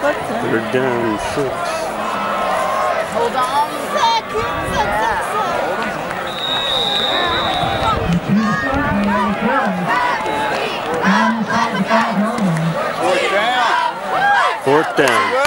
Third down and 6. Hold on. Fourth down.